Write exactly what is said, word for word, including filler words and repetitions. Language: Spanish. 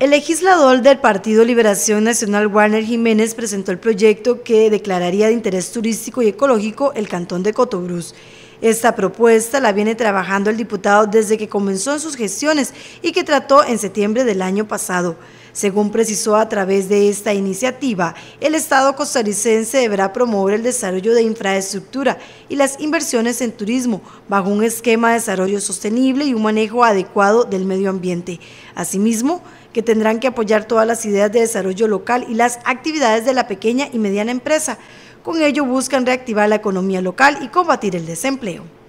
El legislador del Partido Liberación Nacional, Warner Jiménez, presentó el proyecto que declararía de interés turístico y ecológico el cantón de Cotobruz. Esta propuesta la viene trabajando el diputado desde que comenzó en sus gestiones y que trató en septiembre del año pasado. Según precisó a través de esta iniciativa, el Estado costarricense deberá promover el desarrollo de infraestructura y las inversiones en turismo bajo un esquema de desarrollo sostenible y un manejo adecuado del medio ambiente. Asimismo, que tendrán que apoyar todas las ideas de desarrollo local y las actividades de la pequeña y mediana empresa. Con ello buscan reactivar la economía local y combatir el desempleo.